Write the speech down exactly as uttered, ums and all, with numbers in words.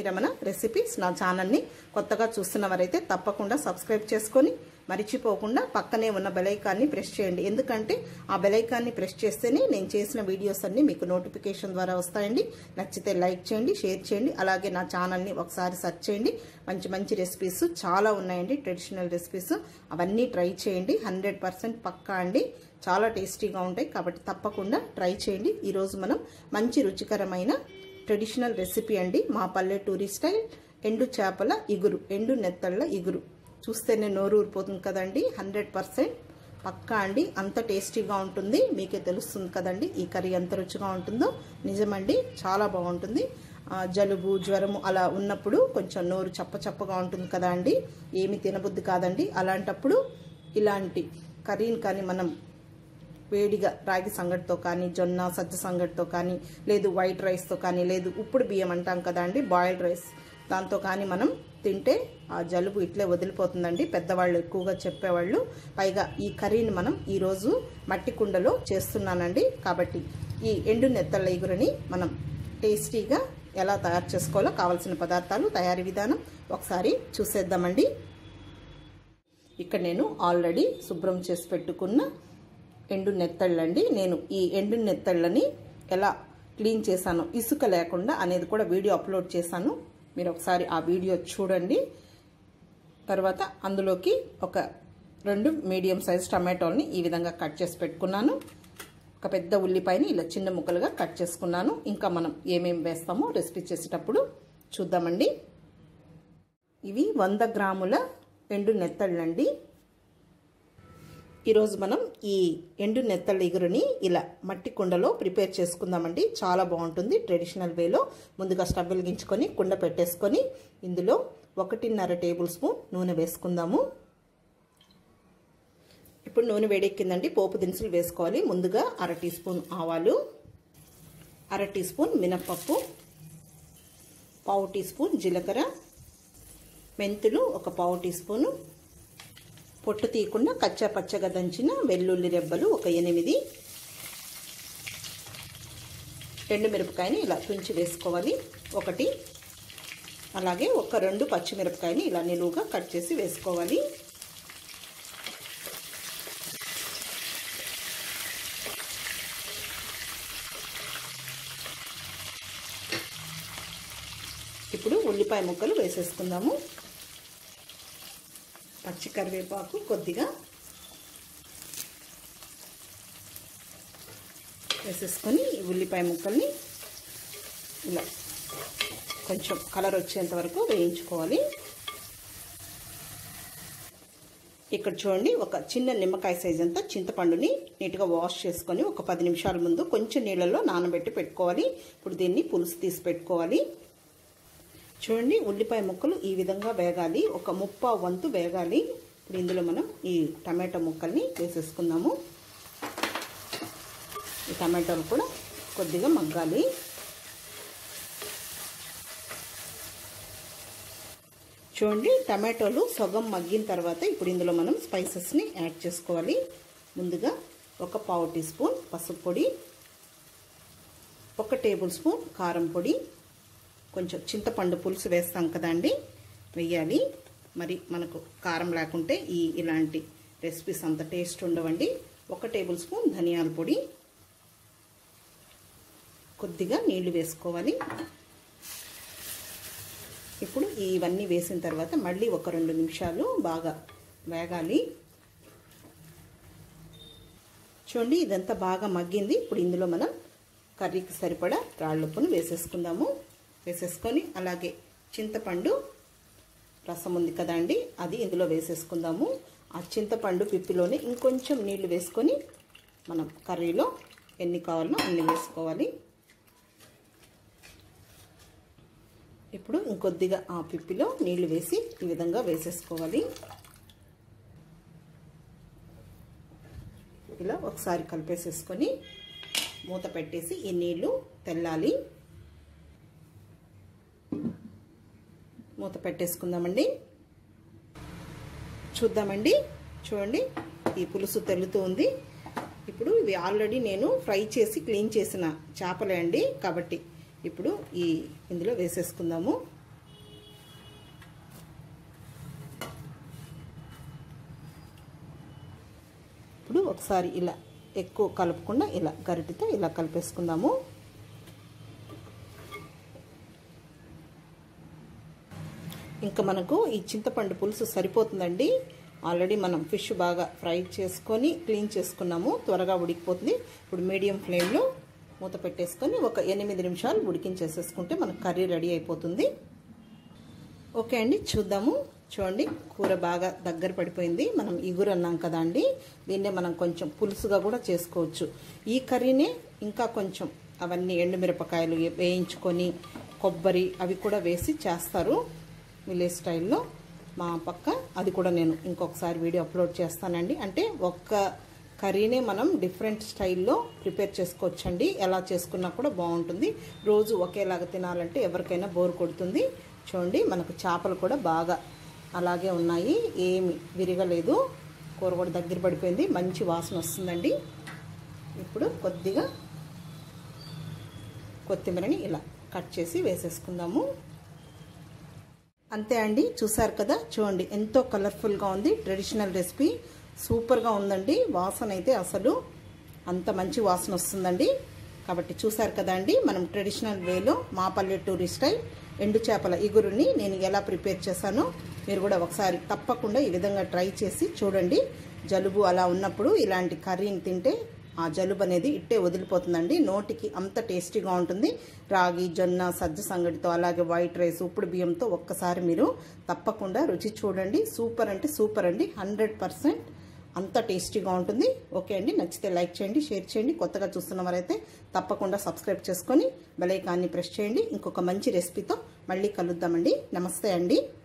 Ramana recipes నా ఛానల్ని కొత్తగా చూస్తున్నవారైతే తప్పకుండా సబ్స్క్రైబ్ చేసుకొని మరిచిపోకుండా పక్కనే ఉన్న బెల్ ఐకాన్ని ప్రెస్ చేయండి. ఎందుకంటే ఆ బెల్ ఐకాన్ని ప్రెస్ చేస్తేనే నేను చేసిన వీడియోస్ అన్ని మీకు నోటిఫికేషన్ ద్వారా వస్తాయండి. నచ్చితే లైక్ చేయండి, షేర్ చేయండి. అలాగే నా ఛానల్ని ఒకసారి సెర్చ్ చేయండి. మంచి మంచి రెసిపీస్ చాలా ఉన్నాయండి, ట్రెడిషనల్ రెసిపీస్. అవన్నీ ట్రై చేయండి. హండ్రెడ్ పర్సెంట్ పక్కా అండి, చాలా టేస్టీగా ఉంటాయి. కాబట్టి తప్పకుండా ట్రై చేయండి. ఈరోజు మనం మంచి రుచికరమైన ట్రెడిషనల్ రెసిపీ అండి, మా పల్లెటూరి స్టైల్ ఎండు చేపల ఇగురు, ఎండు నెత్తళ్ళ ఇగురు. చూస్తేనే నోరు ఊరిపోతుంది కదండి. హండ్రెడ్ పర్సెంట్ పక్కా అండి, అంత టేస్టీగా ఉంటుంది. మీకే తెలుస్తుంది కదండి ఈ కర్రీ ఎంత రుచిగా ఉంటుందో. నిజమండి, చాలా బాగుంటుంది. జలుబు జ్వరము అలా ఉన్నప్పుడు కొంచెం నోరు చప్ప చప్పగా ఉంటుంది కదా అండి, ఏమి తినబుద్ధి కాదండి. అలాంటప్పుడు ఇలాంటి కర్రీని కానీ మనం వేడిగా రాగి సంగటితో కానీ, జొన్న సజ్జ సంగటితో కానీ, లేదు వైట్ రైస్తో కానీ, లేదు ఉప్పుడు బియ్యం అంటాం కదా అండి, బాయిల్డ్ రైస్, దాంతో కానీ మనం తింటే ఆ జలుబు ఇట్లే వదిలిపోతుందండి, పెద్దవాళ్ళు ఎక్కువగా చెప్పేవాళ్ళు. పైగా ఈ కర్రీని మనం ఈరోజు మట్టి కుండలో చేస్తున్నానండి. కాబట్టి ఈ ఎండు నెత్తళ్ళ ఇగురుని మనం టేస్టీగా ఎలా తయారు చేసుకోవాలో కావాల్సిన పదార్థాలు, తయారీ విధానం ఒకసారి చూసేద్దామండి. ఇక్కడ నేను ఆల్రెడీ శుభ్రం చేసి పెట్టుకున్న ఎండు నెత్తళ్ళండి. నేను ఈ ఎండు నెత్తళ్ళని ఎలా క్లీన్ చేశాను ఇసుక లేకుండా అనేది కూడా వీడియో అప్లోడ్ చేశాను. మీరు ఒకసారి ఆ వీడియో చూడండి. తర్వాత అందులోకి ఒక రెండు మీడియం సైజ్ టమాటోల్ని ఈ విధంగా కట్ చేసి పెట్టుకున్నాను. ఒక పెద్ద ఉల్లిపాయని ఇలా చిన్న ముక్కలుగా కట్ చేసుకున్నాను. ఇంకా మనం ఏమేమి వేస్తామో రెసిపీ చేసేటప్పుడు చూద్దామండి. ఇవి వంద గ్రాముల ఎండు నెత్తళ్ళండి. ఈరోజు మనం ఈ ఎండు నెత్తళ్ళ ఇగురుని ఇలా మట్టి కుండలో ప్రిపేర్ చేసుకుందామండి. చాలా బాగుంటుంది ట్రెడిషనల్ వేలో. ముందుగా స్టవ్ వెలిగించుకొని కుండ పెట్టేసుకొని ఇందులో ఒకటిన్నర టేబుల్ స్పూన్ నూనె వేసుకుందాము. ఇప్పుడు నూనె వేడెక్కిందండి, పోపు దినుసులు వేసుకోవాలి. ముందుగా అర టీ స్పూన్ ఆవాలు, అర టీ స్పూన్ మినప్పప్పు, పావు టీ స్పూన్ జీలకర్ర, మెంతులు ఒక పావు టీ స్పూను, పొట్టు తీయకుండా కచ్చా పచ్చగా దంచిన వెల్లుల్లి రెబ్బలు ఒక ఎనిమిది, రెండు మిరపకాయని ఇలా తుంచి వేసుకోవాలి ఒకటి, అలాగే ఒక రెండు పచ్చిమిరపకాయని ఇలా నిలువుగా కట్ చేసి వేసుకోవాలి. ఇప్పుడు ఉల్లిపాయ ముక్కలు వేసేసుకుందాము. పచ్చి కరివేపాకు కొద్దిగా వేసేసుకొని ఉల్లిపాయ ముక్కల్ని ఇలా కొంచెం కలర్ వచ్చేంత వరకు వేయించుకోవాలి. ఇక్కడ చూడండి, ఒక చిన్న నిమ్మకాయ సైజ్ అంతా చింతపండుని నీట్గా వాష్ చేసుకొని ఒక పది నిమిషాల ముందు కొంచెం నీళ్ళల్లో నానబెట్టి పెట్టుకోవాలి. ఇప్పుడు దీన్ని పులుసు తీసి పెట్టుకోవాలి. చూడండి, ఉల్లిపాయ ముక్కలు ఈ విధంగా వేగాలి, ఒక ముప్పావు వంతు వేగాలి. ఇప్పుడు ఇందులో మనం ఈ టమాటో ముక్కల్ని వేసేసుకుందాము. ఈ టమాటోలు కూడా కొద్దిగా మగ్గాలి. చూడండి, టమాటోలు సగం మగ్గిన తర్వాత ఇప్పుడు ఇందులో మనం స్పైసెస్ని యాడ్ చేసుకోవాలి. ముందుగా ఒక పావు టీ స్పూన్ పసుపు పొడి, ఒక టేబుల్ స్పూన్ కారం పొడి, కొంచెం చింతపండు పులుసు వేస్తాం కదండి, వెయ్యాలి. మరి మనకు కారం లేకుంటే ఈ ఇలాంటి రెసిపీస్ అంత టేస్ట్ ఉండవండి. ఒక టేబుల్ స్పూన్ ధనియాల పొడి, కొద్దిగా నీళ్లు వేసుకోవాలి. ఇప్పుడు ఇవన్నీ వేసిన తర్వాత మళ్ళీ ఒక రెండు నిమిషాలు బాగా వేగాలి. చూడండి, ఇదంతా బాగా మగ్గింది. ఇప్పుడు ఇందులో మనం కర్రీకి సరిపడా రాళ్ళుప్పును వేసేసుకుందాము. వేసేసుకొని అలాగే చింతపండు రసం ఉంది కదండి, అది ఇందులో వేసేసుకుందాము. ఆ చింతపండు పిప్పిలోనే ఇంకొంచెం నీళ్లు వేసుకొని మనం కర్రీలో ఎన్ని కావాలో అన్ని వేసుకోవాలి. ఇప్పుడు ఇంకొద్దిగా ఆ పిప్పిలో నీళ్లు వేసి ఈ విధంగా వేసేసుకోవాలి. ఇలా ఒకసారి కలిపేసేసుకొని మూత పెట్టేసి ఈ నీళ్లు తెల్లాలి. మూత పెట్టేసుకుందామండి. చూద్దామండి, చూడండి ఈ పులుసు తెల్లుతూ ఉంది. ఇప్పుడు ఇవి ఆల్రెడీ నేను ఫ్రై చేసి క్లీన్ చేసిన చేపలే అండి. కాబట్టి ఇప్పుడు ఈ ఇందులో వేసేసుకుందాము. ఇప్పుడు ఒకసారి ఇలా ఎక్కువ కలుపుకుండా ఇలా గరిటెతో ఇలా కలిపేసుకుందాము. ఇంకా మనకు ఈ చింతపండు పులుసు సరిపోతుందండి. ఆల్రెడీ మనం ఫిష్ బాగా ఫ్రై చేసుకొని క్లీన్ చేసుకున్నాము, త్వరగా ఉడికిపోతుంది. ఇప్పుడు మీడియం ఫ్లేమ్లో మూత పెట్టేసుకొని ఒక ఎనిమిది నిమిషాలు ఉడికించేసేసుకుంటే మనకు కర్రీ రెడీ అయిపోతుంది. ఓకే అండి, చూద్దాము. చూడండి, కూర బాగా దగ్గర పడిపోయింది. మనం ఇగురు అన్నాం కదా అండి, దీన్నే మనం కొంచెం పులుసుగా కూడా చేసుకోవచ్చు. ఈ కర్రీనే ఇంకా కొంచెం అవన్నీ ఎండుమిరపకాయలు వేయించుకొని కొబ్బరి అవి కూడా వేసి చేస్తారు విలేజ్ స్టైల్లో. మా పక్క అది కూడా నేను ఇంకొకసారి వీడియో అప్లోడ్ చేస్తానండి. అంటే ఒక్క కర్రీనే మనం డిఫరెంట్ స్టైల్లో ప్రిపేర్ చేసుకోవచ్చండి. ఎలా చేసుకున్నా కూడా బాగుంటుంది. రోజు ఒకేలాగా తినాలంటే ఎవరికైనా బోర్ కొడుతుంది. చూడండి, మనకు చేపలు కూడా బాగా అలాగే ఉన్నాయి, ఏమి విరగలేదు. కూర కూడా దగ్గర పడిపోయింది, మంచి వాసన వస్తుందండి. ఇప్పుడు కొద్దిగా కొత్తిమీరని ఇలా కట్ చేసి వేసేసుకుందాము. అంతే అండి, చూసారు కదా. చూడండి, ఎంతో కలర్ఫుల్గా ఉంది. ట్రెడిషనల్ రెసిపీ సూపర్గా ఉందండి. వాసన అయితే అసలు అంత మంచి వాసన వస్తుందండి. కాబట్టి చూసారు కదా అండి, మనం ట్రెడిషనల్ వేలో మా పల్లెటూరి స్టైల్ ఎండు చేపల ఇగురుని నేను ఎలా ప్రిపేర్ చేశానో మీరు కూడా ఒకసారి తప్పకుండా ఈ విధంగా ట్రై చేసి చూడండి. జలుబు అలా ఉన్నప్పుడు ఇలాంటి కర్రీని తింటే ఆ జలుబు అనేది ఇట్టే వదిలిపోతుందండి. నోటికి అంత టేస్టీగా ఉంటుంది. రాగి, జొన్న, సజ్జ సంగటితో అలాగే వైట్ రైస్, ఉప్పుడు బియ్యంతో ఒక్కసారి మీరు తప్పకుండా రుచి చూడండి. సూపర్ అంటే సూపర్ అండి, హండ్రెడ్ పర్సెంట్ అంత టేస్టీగా ఉంటుంది. ఓకే అండి, నచ్చితే లైక్ చేయండి, షేర్ చేయండి. కొత్తగా చూస్తున్న వారైతే తప్పకుండా సబ్స్క్రైబ్ చేసుకొని బెల్ ఐకాన్ని ప్రెస్ చేయండి. ఇంకొక మంచి రెసిపీతో మళ్ళీ కలుద్దామండి. నమస్తే అండి.